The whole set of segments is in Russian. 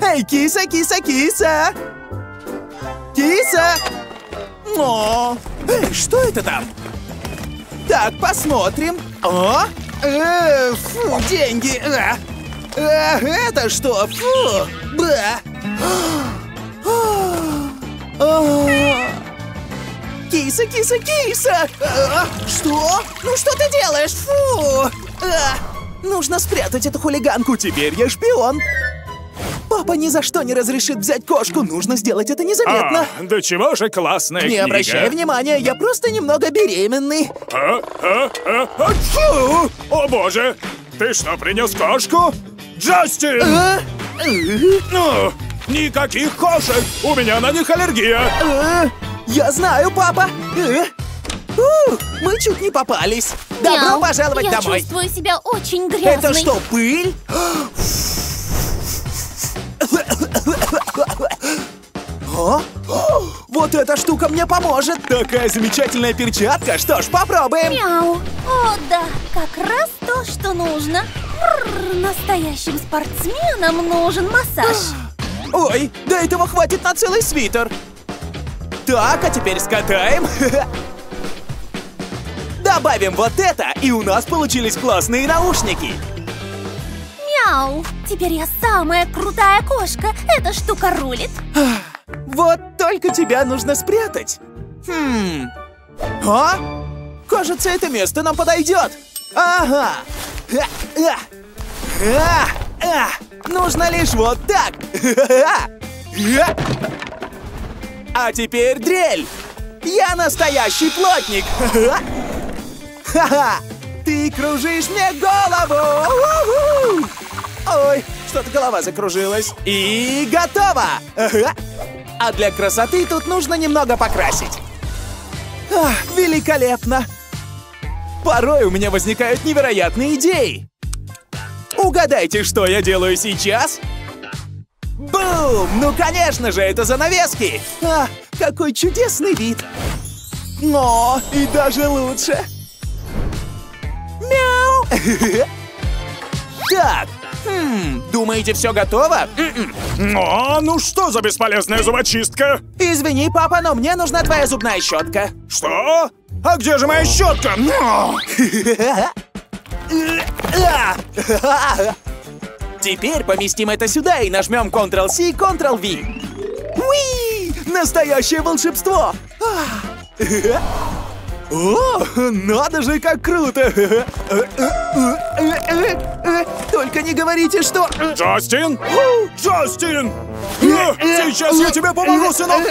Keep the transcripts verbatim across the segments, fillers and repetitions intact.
Эй, киса, киса, киса! Киса! О, эй, что это там? Так, посмотрим. О, э, фу, деньги. А, а, это что? Фу, ба. А, киса, киса, киса! А, что? Ну что ты делаешь? Фу! А, нужно спрятать эту хулиганку. Теперь я шпион. Папа ни за что не разрешит взять кошку. Нужно сделать это незаметно. А, да чего же классная Не книга. обращай внимания, я просто немного беременный. А, а, а, а, фу! О боже! Ты что, принес кошку? Джастин! А? Ну, никаких кошек! У меня на них аллергия! А? Я знаю, папа. А? У, мы чуть не попались. Добро Мяу, пожаловать я домой. чувствую себя очень грязной. Это что, пыль? О? Вот эта штука мне поможет. Такая замечательная перчатка. Что ж, попробуем. Мяу. О, да, как раз то, что нужно. Бррр, настоящим спортсменам нужен массаж. Ой, до этого хватит на целый свитер. Так, а теперь скатаем. Добавим вот это, и у нас получились классные наушники. Мяу. Теперь я самая крутая кошка. Эта штука рулит. Вот только тебя нужно спрятать. Хм. А? Кажется, это место нам подойдет. Ага. А, а. А, а. Нужно лишь вот так. А. А теперь дрель. Я настоящий плотник. Ха-ха. Ты кружишь мне голову. У-ху. Ой, что-то голова закружилась. И готово. Ага. А для красоты тут нужно немного покрасить. Ах, великолепно! Порой у меня возникают невероятные идеи. Угадайте, что я делаю сейчас? Бум! Ну, конечно же, это занавески! А, какой чудесный вид! Но и даже лучше! Мяу! Так, хм, думаете, все готово? О, ну что за бесполезная зубочистка? Извини, папа, но мне нужна твоя зубная щетка. Что? А где же моя щетка? Теперь поместим это сюда и нажмем контрол-си и контрол-ви. Уи! Настоящее волшебство! О, надо же, как круто! Только не говорите, что... Джастин? Джастин! Сейчас я тебе помогу, сынок!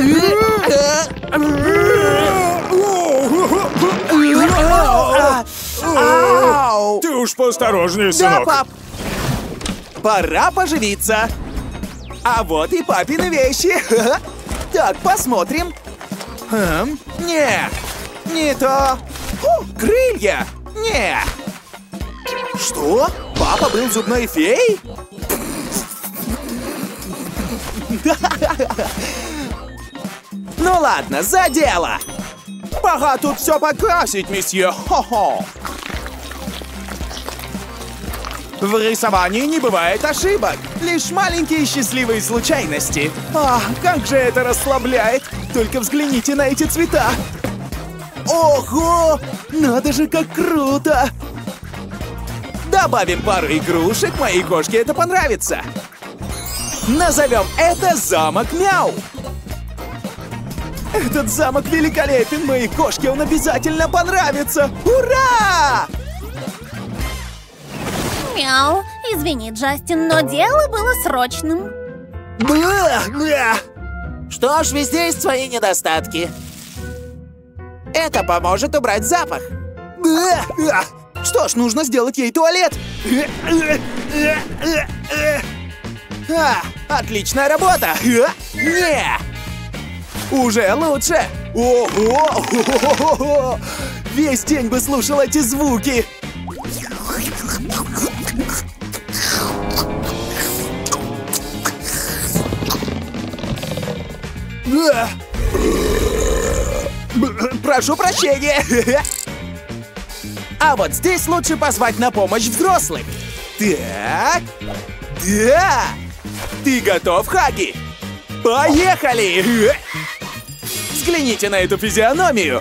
Ау! Ты уж поосторожнее, Да, сынок. пап! Пора поживиться. А вот и папины вещи. Так, посмотрим. Хм, нет, не то. О, крылья! Не. Что? Папа был зубной феей? Ну ладно, за дело. Пора тут все покрасить, месье. Хо-хо. В рисовании не бывает ошибок. Лишь маленькие счастливые случайности. Ах, как же это расслабляет. Только взгляните на эти цвета. Ого! Надо же, как круто! Добавим пару игрушек, моей кошке это понравится. Назовем это замок Мяу. Этот замок великолепен, моей кошке он обязательно понравится. Ура! Мяу. Извини, Джастин, но дело было срочным. Бля, бля. Что ж, везде есть свои недостатки. Это поможет убрать запах. Бля, бля. Что ж, нужно сделать ей туалет. А, отличная работа. Не. Уже лучше. Ого! Весь день бы слушал эти звуки. Прошу прощения. А вот здесь лучше позвать на помощь взрослых. Так. Да. Ты готов, Хаги? Поехали! Взгляните на эту физиономию.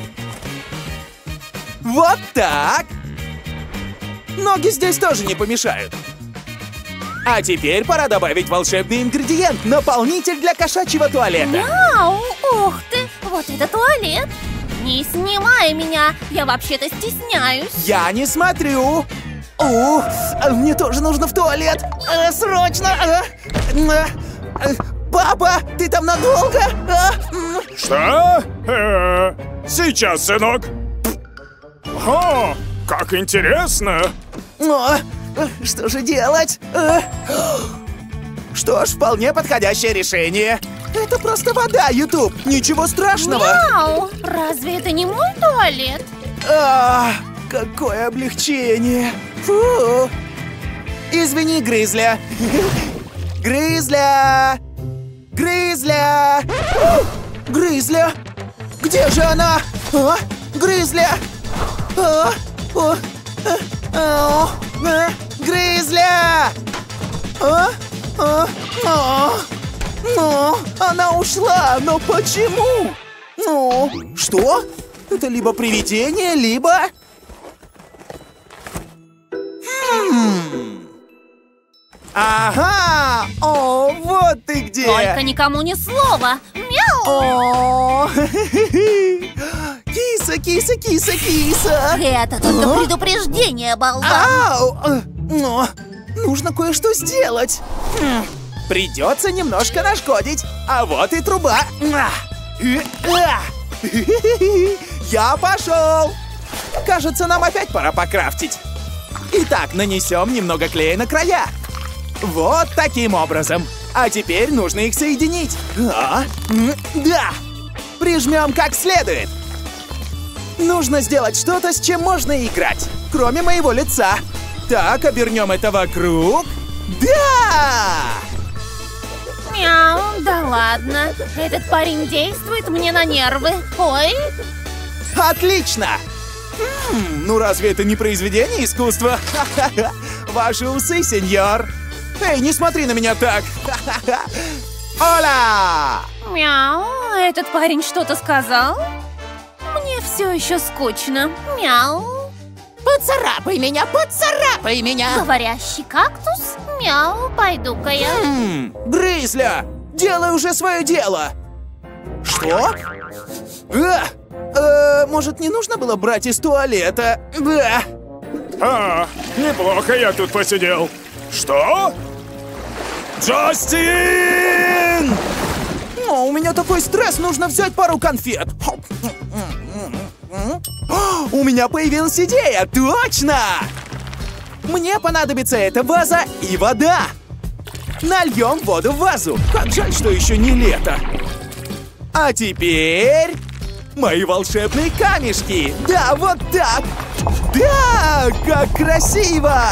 Вот так. Ноги здесь тоже не помешают. А теперь пора добавить волшебный ингредиент – наполнитель для кошачьего туалета. Мяу! Ух ты! Вот это туалет! Не снимай меня! Я вообще-то стесняюсь. Я не смотрю. Ух, мне тоже нужно в туалет. А, срочно! А, а, а, папа, ты там надолго? А, Что? Э, сейчас, сынок. О, как интересно. Но, что же делать? А, что ж, вполне подходящее решение. Это просто вода, YouTube. Ничего страшного. Мяу! Разве это не мой туалет? А, какое облегчение. Фу. Извини, Грызля. Грызля! Грызля! Грызля! Где же она? А? Грызля! А? О, а, а, а, Грызля! А? А? А? Ну, она ушла, но почему? Ну, что? Это либо привидение, либо... Хм. Ага! О, вот ты где! Только никому ни слова. Мяу! О, киса, киса, киса, киса! Это только А? предупреждение, болван. Ау! э, Но нужно кое-что сделать. Хм, Придется немножко нашкодить. А вот и труба. А, э, а. Я пошел. Кажется, нам опять пора покрафтить. Итак, нанесем немного клея на края. Вот таким образом. А теперь нужно их соединить. А? М, Да! Прижмем как следует. Нужно сделать что-то, с чем можно играть, кроме моего лица. Так, обернем это вокруг. Да! Мяу, да ладно. Этот парень действует мне на нервы. Ой, Отлично! М, ну разве это не произведение искусства? Ха-ха-ха. Ваши усы, сеньор. Эй, не смотри на меня так. Ха-ха-ха. Оля! мяу, этот парень что-то сказал? Мне все еще скучно. Мяу. Поцарапай меня, поцарапай меня! Говорящий кактус? Мяу, пойду-ка я. М, Грызля, делай уже свое дело. Что? А, э, может, не нужно было брать из туалета? Да. А, неплохо я тут посидел. Что? Джастин! О, у меня такой стресс, нужно взять пару конфет. У меня появилась идея, точно! Мне понадобится эта ваза и вода. Нальем воду в вазу. Как жаль, что еще не лето. А теперь мои волшебные камешки. Да, вот так. Да, как красиво!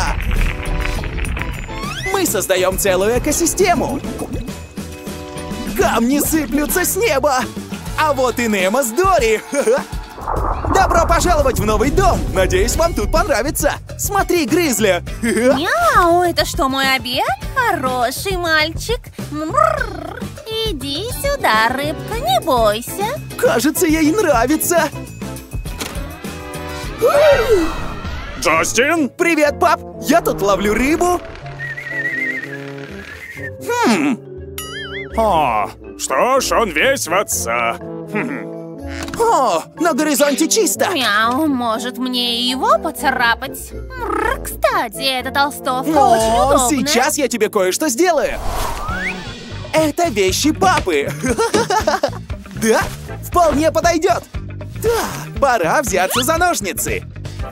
Мы создаем целую экосистему. Камни сыплются с неба. А вот и Немо с Дори. Добро пожаловать в новый дом. Надеюсь, вам тут понравится. Смотри, Грызля. Мяу, это что, мой обед? Хороший мальчик. Мрррр. Иди сюда, рыбка, не бойся. Кажется, ей нравится. Джастин? Привет, пап. Я тут ловлю рыбу. Хм. О, что ж, он весь в отца. О, на горизонте чисто. Мяу, может мне и его поцарапать? Мррр, кстати, эта толстовка О, очень удобная. сейчас я тебе кое-что сделаю. Это вещи папы. Да, вполне подойдет. Так, пора взяться за ножницы.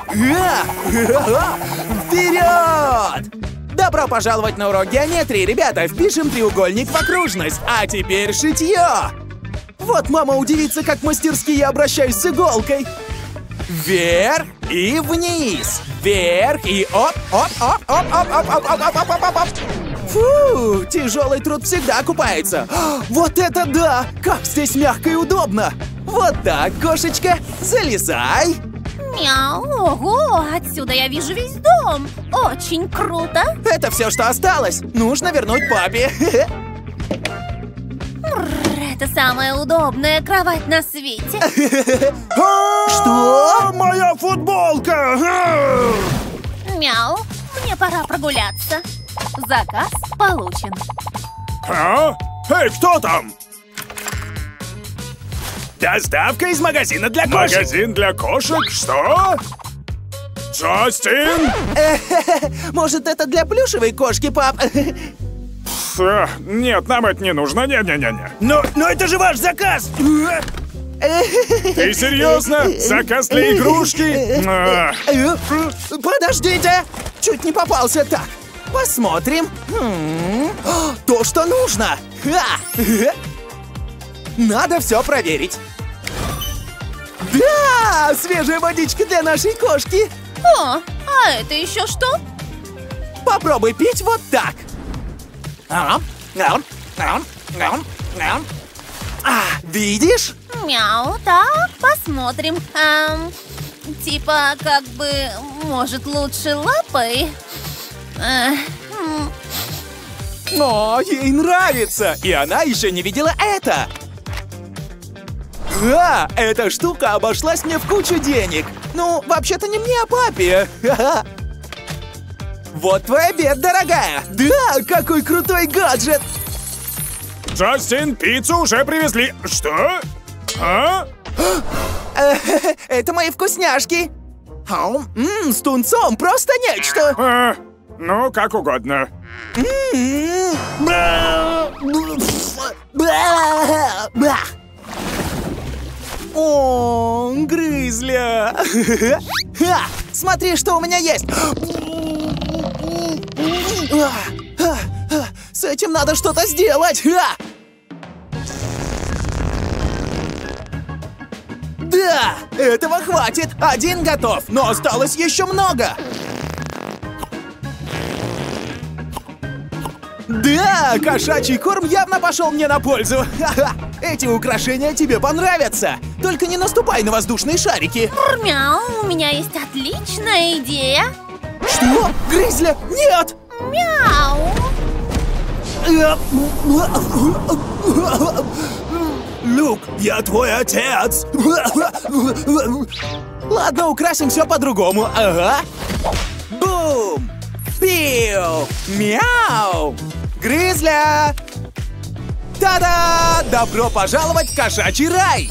Вперед! Добро пожаловать на урок геометрии, ребята. Впишем треугольник в окружность. А теперь шитье. Вот мама удивится, как мастерски я обращаюсь с иголкой. Вверх и вниз. Вверх и оп, оп, оп, оп, оп, оп, оп, оп, оп, оп, оп, оп. Фу, тяжелый труд всегда окупается. Вот это да! Как здесь мягко и удобно. Вот так, кошечка, залезай. Мяу, ого, отсюда я вижу весь дом. Очень круто. Это все, что осталось. Нужно вернуть папе. Это самая удобная кровать на свете. Что? Моя футболка! Мяу, мне пора прогуляться. Заказ получен. А? Эй, кто там? Доставка из магазина для кошек. Магазин для кошек? Что? Джастин? Может, это для плюшевой кошки, пап? Э, Нет, нам это не нужно. Не-не-не-не. Но, но это же ваш заказ! Ты серьезно? Заказ для игрушки? А, Подождите! Чуть не попался так. Посмотрим. М, То, что нужно. Ха! Надо все проверить. Да! Свежая водичка для нашей кошки. О, а это еще что? Попробуй пить вот так. А, видишь? Мяу, так, посмотрим. Эм, типа, как бы, может, лучше лапой? Э, м, О, ей нравится! И она еще не видела это! А, эта штука обошлась мне в кучу денег. Ну, вообще-то не мне, а папе. Ха-ха. Вот твой обед, дорогая. Да, какой крутой гаджет. Джастин, пиццу уже привезли. Что? А? Это мои вкусняшки. Ау, м, с тунцом просто нечто. А, ну, как угодно. М, бра, бра, бра. О, грызля. Ха, смотри, что у меня есть. А, а, а, С этим надо что-то сделать. Ха. Да, этого хватит. Один готов, но осталось еще много. Да, кошачий корм явно пошел мне на пользу. Ха-ха. Эти украшения тебе понравятся. Только не наступай на воздушные шарики. мяу, у меня есть отличная идея. Что? Грызля? Нет! Мяу. Люк, я твой отец. Ладно, украсим все по-другому. Ага. Бум! Пиу! Мяу! Грызля! Та-да! Добро пожаловать в кошачий рай!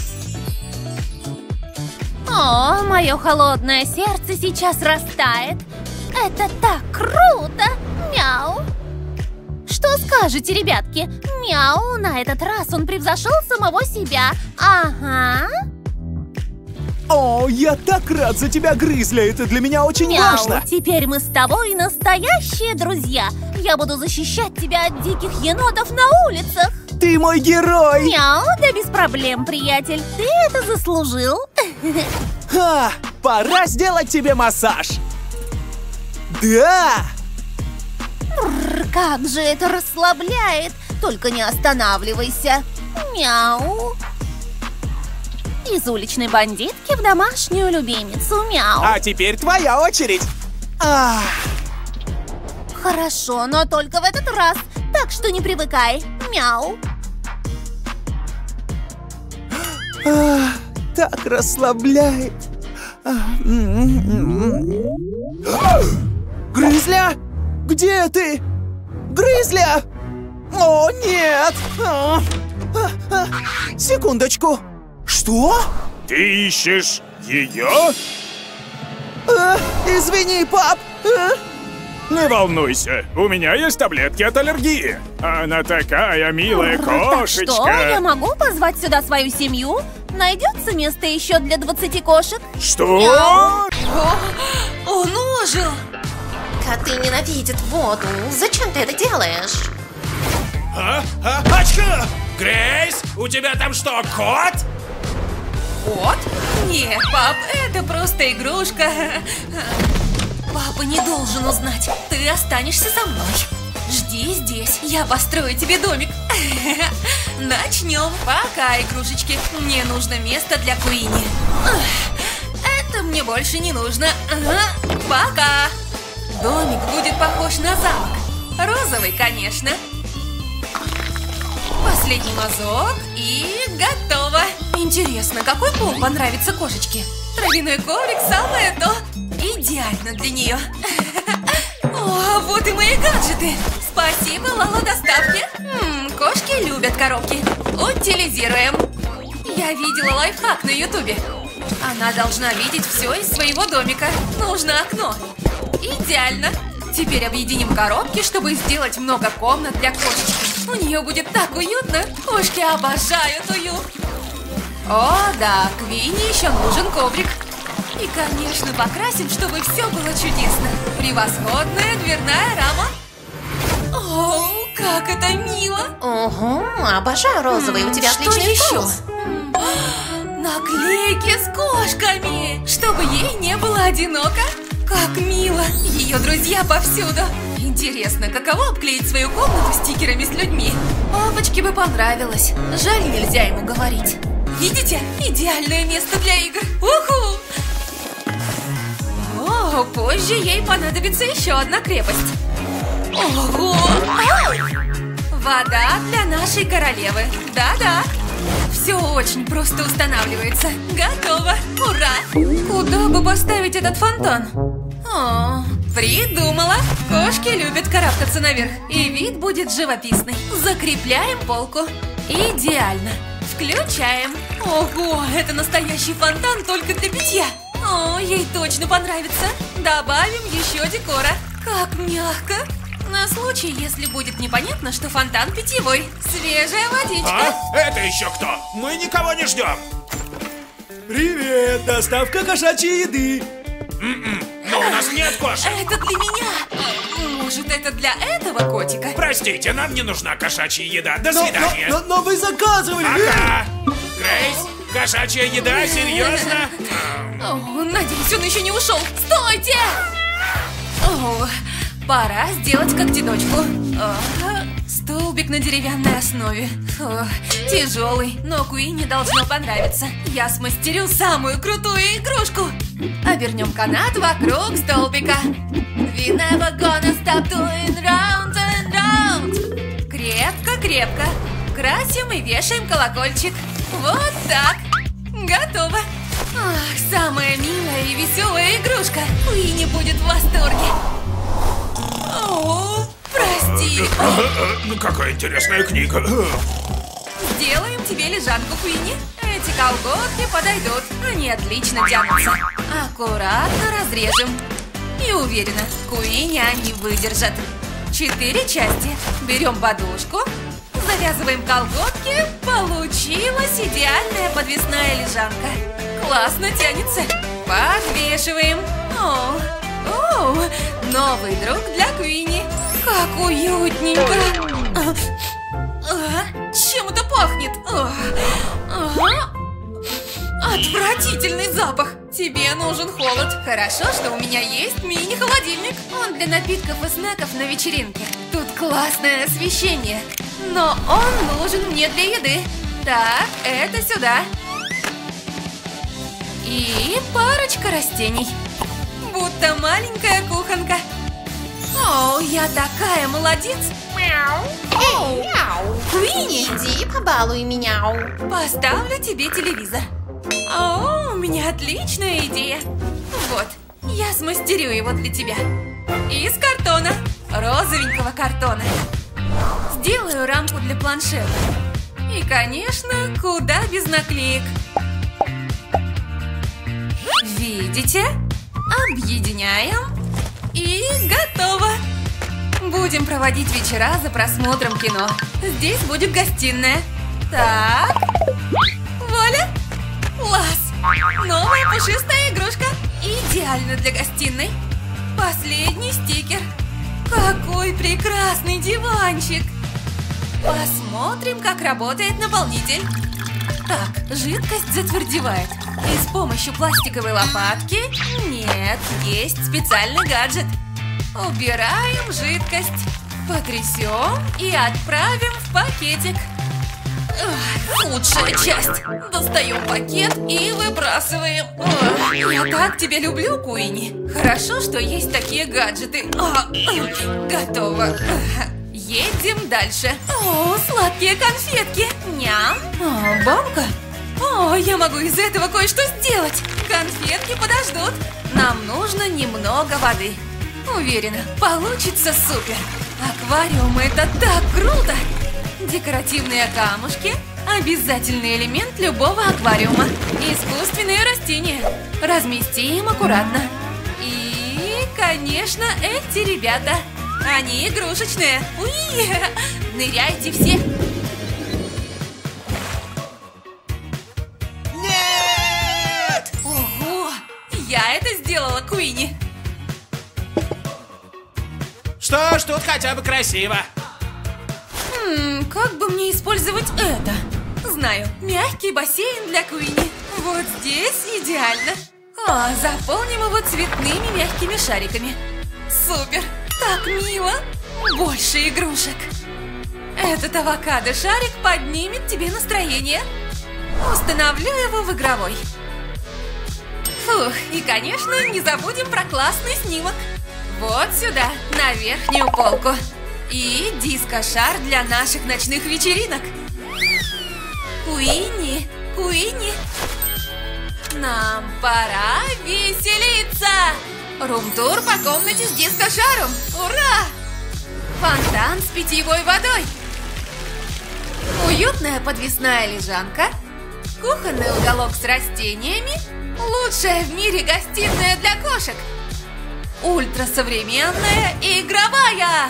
О, мое холодное сердце сейчас растает. Это так круто! Мяу! Что скажете, ребятки? Мяу, на этот раз он превзошел самого себя. Ага. О, я так рад за тебя, Грызля! Это для меня очень Мяу, важно! теперь мы с тобой настоящие друзья. Я буду защищать тебя от диких енотов на улицах. Ты мой герой! Мяу, да без проблем, приятель. Ты это заслужил. Ха, пора сделать тебе массаж! Да! Бррр, как же это расслабляет. Только не останавливайся. Мяу. Из уличной бандитки в домашнюю любимицу. Мяу. А теперь твоя очередь! Ах, Хорошо, но только в этот раз. Так что не привыкай. Мяу. ах, так расслабляет! Ах, м-м-м. Грызля? Где ты? Грызля! О, нет! А, а, а, секундочку! Что? Ты ищешь ее? А, извини, пап! А, Не волнуйся, у меня есть таблетки от аллергии. Она такая милая Так кошечка. что, я могу позвать сюда свою семью? Найдется место еще для двадцати кошек? Что? Он ожил! Коты ненавидят воду. Зачем ты это делаешь? А? А? Ачка! Грейс, у тебя там что, кот? Кот? Нет, пап, это просто игрушка. Папа не должен узнать. Ты останешься со мной. Жди здесь, я построю тебе домик. Начнем. Пока, игрушечки. Мне нужно место для Куини. Это мне больше не нужно. Ага, пока. Домик будет похож на замок. Розовый, конечно. Последний мазок и готово. Интересно, какой пол понравится кошечке? Травяной коврик самое то. Идеально для нее. О, вот и мои гаджеты. Спасибо, Лало доставки. М, кошки любят коробки. Утилизируем. Я видела лайфхак на ютубе. Она должна видеть все из своего домика. Нужно окно. Идеально. Теперь объединим коробки, чтобы сделать много комнат для кошечки. У нее будет так уютно. Кошки обожают уют. О, да, Квинни еще нужен коврик. И, конечно, покрасим, чтобы все было чудесно. Превосходная дверная рама. О, как это мило. Ого, обожаю розовый, у тебя Что отличный еще? вкус. Наклейки с кошками, чтобы ей не было одиноко. Как мило! Ее друзья повсюду. Интересно, каково обклеить свою комнату стикерами с людьми? Папочке бы понравилось. Жаль, нельзя ему говорить. Видите? Идеальное место для игр. Уху! О, позже ей понадобится еще одна крепость. Ого! Ай! Вода для нашей королевы. Да-да. Все очень просто устанавливается. Готово. Ура! Куда бы поставить этот фонтан? О, придумала. Кошки любят карабкаться наверх. И вид будет живописный. Закрепляем полку. Идеально. Включаем. Ого, это настоящий фонтан только для питья. О, ей точно понравится. Добавим еще декора. Как мягко. На случай, если будет непонятно, что фонтан питьевой. Свежая водичка. А? Это еще кто? Мы никого не ждем. Привет, доставка кошачьей еды. Но у нас нет кошек. Это для меня. Может, это для этого котика? Простите, нам не нужна кошачья еда. До Но, свидания. но, но, но вы заказывали. Ага. Грейс, кошачья еда? Серьезно? О, надеюсь, он еще не ушел. Стойте! О, пора сделать когтеночку. О, столбик на деревянной основе. О, тяжелый, но Куинни должно понравиться. Я смастерю самую крутую игрушку. Обернем канат вокруг столбика. We never gonna stop doing round and round. Крепко-крепко. Красим и вешаем колокольчик. Вот так. Готово. Ах, самая милая и веселая игрушка. Куинни будет в восторге. О, прости. Ну, какая интересная книга. Сделаем тебе лежанку, Куинни. Эти колготки подойдут. Они отлично тянутся. Аккуратно разрежем. И уверена, Куинни они выдержат. Четыре части. Берем подушку. Завязываем колготки. Получилась идеальная подвесная лежанка. Классно тянется. Подвешиваем. О, о, новый друг для Куинни. Как уютненько. А, а, чем это пахнет? А, ага. Отвратительный запах. Тебе нужен холод. Хорошо, что у меня есть мини-холодильник. Он для напитков и снеков на вечеринке. Тут классное освещение. Но он нужен мне для еды. Так, это сюда. И парочка растений. Будто маленькая кухонка. О, я такая молодец. Эй, мяу. Куинни, Иди, побалуй меня. поставлю тебе телевизор. О, у меня отличная идея. Вот, я смастерю его для тебя. Из картона. Розовенького картона. Сделаю рамку для планшета. И, конечно, куда без наклеек. Видите? Объединяем. И готово. Будем проводить вечера за просмотром кино. Здесь будет гостиная. Так. Вуаля. Класс. Новая пушистая игрушка. Идеально для гостиной. Последний стикер. Какой прекрасный диванчик. Посмотрим, как работает наполнитель. Так, жидкость затвердевает. И с помощью пластиковой лопатки... Нет, есть специальный гаджет. Убираем жидкость. Потрясем и отправим в пакетик. Ах, худшая часть. Достаем пакет и выбрасываем. Ах, я так тебя люблю, Куинни. Хорошо, что есть такие гаджеты. А, готово. Ах, едем дальше. О, сладкие конфетки. Ням. О, банка. О, я могу из этого кое-что сделать. Конфетки подождут. Нам нужно немного воды. Уверена, получится супер. Аквариум — это так круто. Декоративные камушки – обязательный элемент любого аквариума. Искусственные растения. Разместим аккуратно. И, конечно, эти ребята. Они игрушечные. Уи! Ныряйте все. Нет! Ого! Я это сделала, Куинни. Что ж, тут хотя бы красиво. Хм, как бы мне использовать это? Знаю, мягкий бассейн для Куинни. Вот здесь идеально. О, заполним его цветными мягкими шариками. Супер! Так мило! Больше игрушек. Этот авокадо-шарик поднимет тебе настроение. Установлю его в игровой. Фух, и, конечно, не забудем про классный снимок. Вот сюда, на верхнюю полку. И диско-шар для наших ночных вечеринок. Куинни, Куинни, нам пора веселиться. Рум-тур по комнате с диско-шаром. Ура! Фонтан с питьевой водой. Уютная подвесная лежанка. Кухонный уголок с растениями. Лучшая в мире гостиная для кошек. Ультрасовременная и игровая.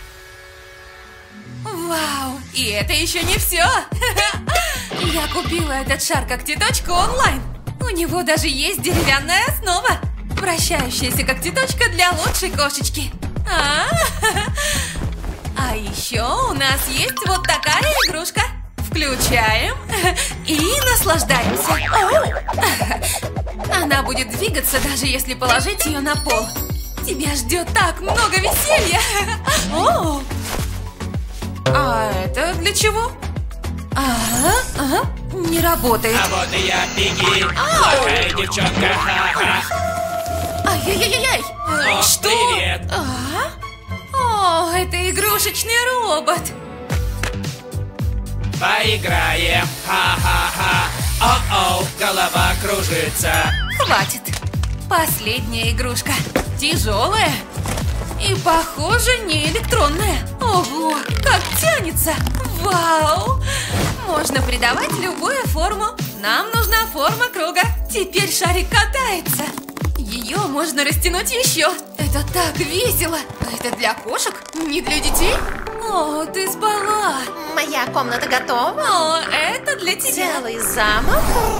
Вау, и это еще не все. Я купила этот шар-когтеточку онлайн. У него даже есть деревянная основа. Вращающаяся когтеточка для лучшей кошечки. А, а еще у нас есть вот такая игрушка. Включаем и наслаждаемся. Она будет двигаться, даже если положить ее на пол. Тебя ждет так много веселья. О! А это для чего? Ага, ага, не работает. А вот и я, беги, плохая девчонка. Ха-ха. Ай-яй-яй-яй. О, Что? привет. А? О, это игрушечный робот. Поиграем. Ха-ха-ха. О-оу, голова кружится. Хватит. Последняя игрушка. Тяжелая. И, похоже, не электронная. Ого, как тянется. Вау. Можно придавать любую форму. Нам нужна форма круга. Теперь шарик катается. Ее можно растянуть еще. Это так весело. Это для кошек, не для детей. О, ты спала. Моя комната готова. О, это для тебя. Целый замок.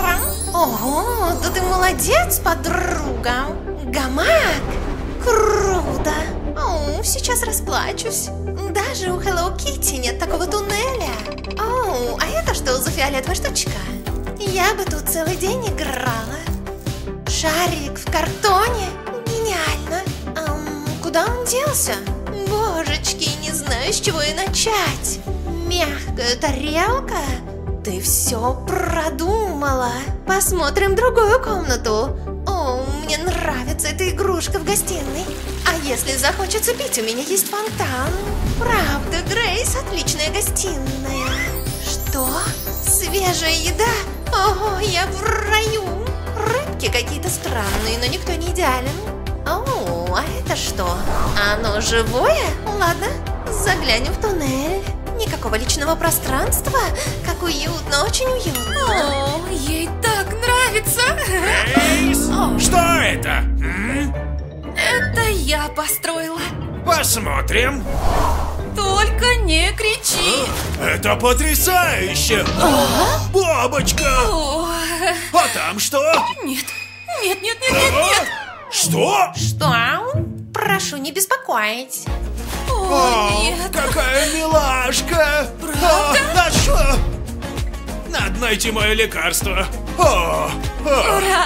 Ого, да ты молодец, подруга. Гамак. Круто. О, сейчас расплачусь. Даже у Hello Kitty нет такого туннеля. О, а это что за фиолетовая штучка? Я бы тут целый день играла. Шарик в картоне? Гениально. Ам, куда он делся? Божечки, не знаю, с чего и начать. Мягкая тарелка? Ты все продумала. Посмотрим другую комнату. О, мне нравится эта игрушка в гостиной. А если захочется пить, у меня есть фонтан. Правда, Грейс, отличная гостиная. Что? Свежая еда? Ого, я в раю. Рыбки какие-то странные, но никто не идеален. О, а это что? Оно живое? Ладно, заглянем в туннель. Никакого личного пространства. Как уютно, очень уютно. О, ей так нравится. Грейс, что это? М? Это я построила. Посмотрим. Только не кричи. Это потрясающе! Бабочка! О, А там что? нет, нет, нет, нет, нет, А? нет. Что? Что? Прошу не беспокоить. О, О, нет. какая милашка! Правда? А, а что? Надо найти мое лекарство. О, о. Ура!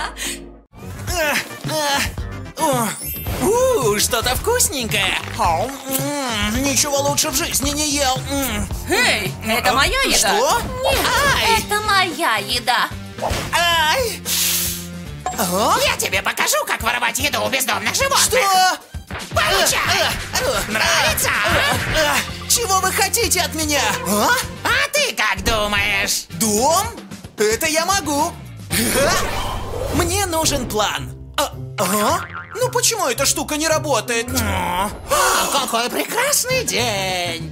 О, у, что-то вкусненькое. О, м, ничего лучше в жизни не ел. М. Эй, Это моя еда. Что? Нет, Ай! это моя еда. Ай! Ага. Я тебе покажу, как воровать еду у бездомных животных. Что? Получай! Нравится? Чего вы хотите от меня? А? А ты как думаешь? Дом? Это я могу. Мне нужен план. А, ага. Ну почему эта штука не работает? О, какой прекрасный день!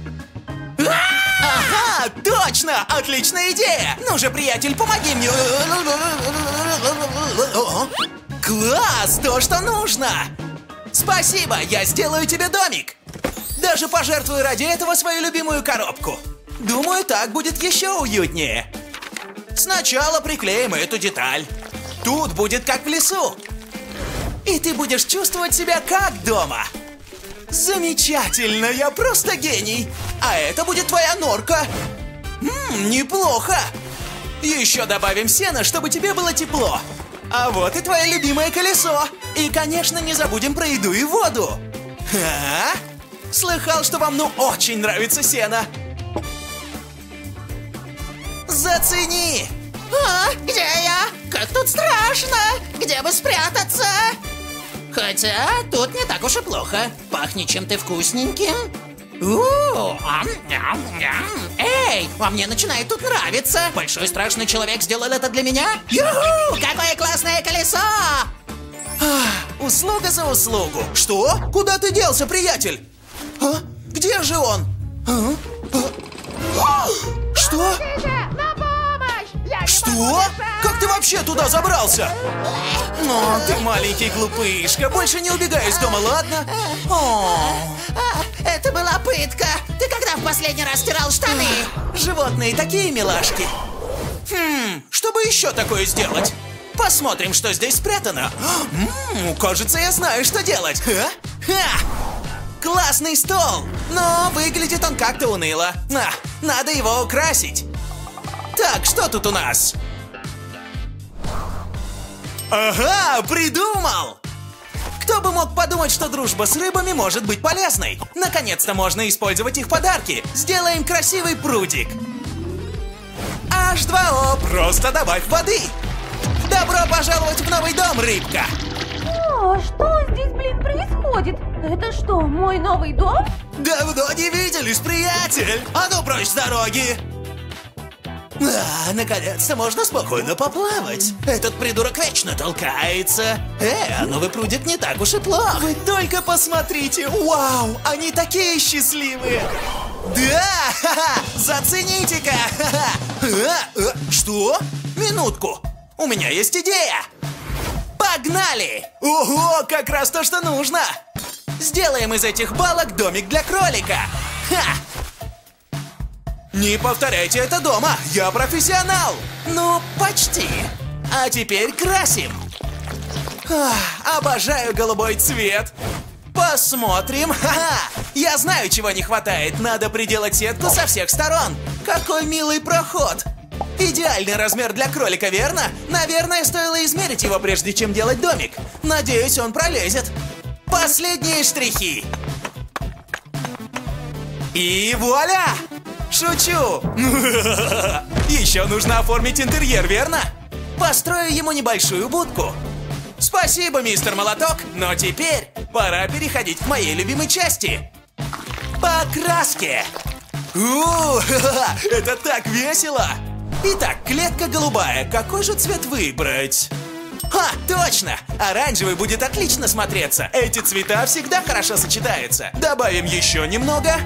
Ага, точно! Отличная идея! Ну же, приятель, помоги мне! Класс! То, что нужно! Спасибо, я сделаю тебе домик! Даже пожертвую ради этого свою любимую коробку. Думаю, так будет еще уютнее. Сначала приклеим эту деталь. Тут будет как в лесу. И ты будешь чувствовать себя как дома. Замечательно, я просто гений. А это будет твоя норка. Ммм, неплохо. Еще добавим сена, чтобы тебе было тепло. А вот и твое любимое колесо. И, конечно, не забудем про еду и воду. А? Слыхал, что вам ну очень нравится сено. Зацени. А, где я? Как тут страшно! Где бы спрятаться? Хотя тут не так уж и плохо. Пахнет чем-то вкусненьким. У, ам, ам, ам. Эй, а мне начинает тут нравиться. Большой страшный человек сделал это для меня. Юху, какое классное колесо! Услуга за услугу. Что? Куда ты делся, приятель? А? Где же он? А? А? Что? Что? Как ты вообще туда забрался? О, ты маленький глупышка. Больше не убегай из дома, ладно? О. Это была пытка. Ты когда в последний раз стирал штаны? Животные такие милашки. Хм, чтобы еще такое сделать? Посмотрим, что здесь спрятано. Ммм, кажется, я знаю, что делать. Ха? Ха! Классный стол, но выглядит он как-то уныло. А, надо его украсить. Так, что тут у нас? Ага, придумал! Кто бы мог подумать, что дружба с рыбами может быть полезной? Наконец-то можно использовать их подарки. Сделаем красивый прудик. эйч два о, просто добавь воды. Добро пожаловать в новый дом, рыбка. О, что здесь, блин, происходит? Это что, мой новый дом? Давно не виделись, приятель. А ну прочь с дороги. А, наконец-то можно спокойно поплавать. Этот придурок вечно толкается. Э, а новый прудик не так уж и плох. Вы только посмотрите, вау, они такие счастливые. Да, ха-ха, зацените-ка. Ха-ха. Что? Минутку, у меня есть идея. Погнали! Ого, как раз то, что нужно. Сделаем из этих балок домик для кролика. Ха! Не повторяйте это дома, я профессионал. Ну, почти. А теперь красим. Ах, обожаю голубой цвет. Посмотрим. Ха-ха! Я знаю, чего не хватает. Надо приделать сетку со всех сторон. Какой милый проход. Идеальный размер для кролика, верно? Наверное, стоило измерить его, прежде чем делать домик. Надеюсь, он пролезет. Последние штрихи. И вуаля! Шучу! Еще нужно оформить интерьер, верно? Построю ему небольшую будку. Спасибо, мистер Молоток, но теперь пора переходить к моей любимой части. Покраске! У, это так весело! Итак, клетка голубая. Какой же цвет выбрать? Ха, точно! Оранжевый будет отлично смотреться. Эти цвета всегда хорошо сочетаются. Добавим еще немного.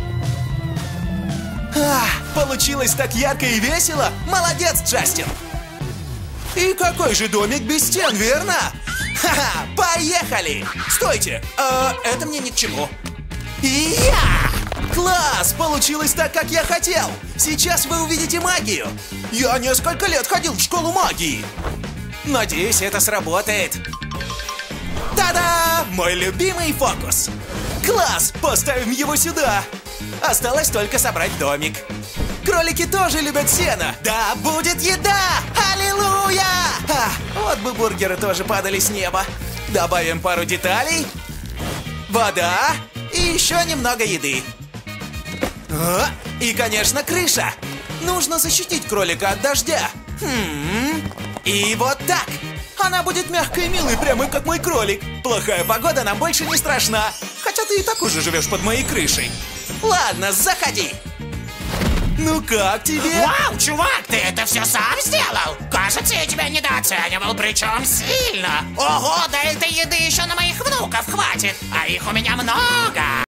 А, получилось так ярко и весело. Молодец, Джастин! И какой же домик без стен, верно? Ха-ха, поехали! Стойте, а, это мне ни к чему. И я! Класс! Получилось так, как я хотел! Сейчас вы увидите магию! Я несколько лет ходил в школу магии! Надеюсь, это сработает! Та-да! Мой любимый фокус! Класс! Поставим его сюда! Осталось только собрать домик. Кролики тоже любят сено! Да будет еда! Аллилуйя! А, вот бы бургеры тоже падали с неба. Добавим пару деталей. Вода и еще немного еды. А, И, конечно, крыша. Нужно защитить кролика от дождя. Хм. И вот так. Она будет мягкой и милой, прямо как мой кролик. Плохая погода нам больше не страшна. Хотя ты и так уже живешь под моей крышей. Ладно, заходи. Ну как тебе? Вау, чувак, ты это все сам сделал? Кажется, я тебя недооценивал, причем сильно. Ого, да этой еды еще на моих внуков хватит, а их у меня много.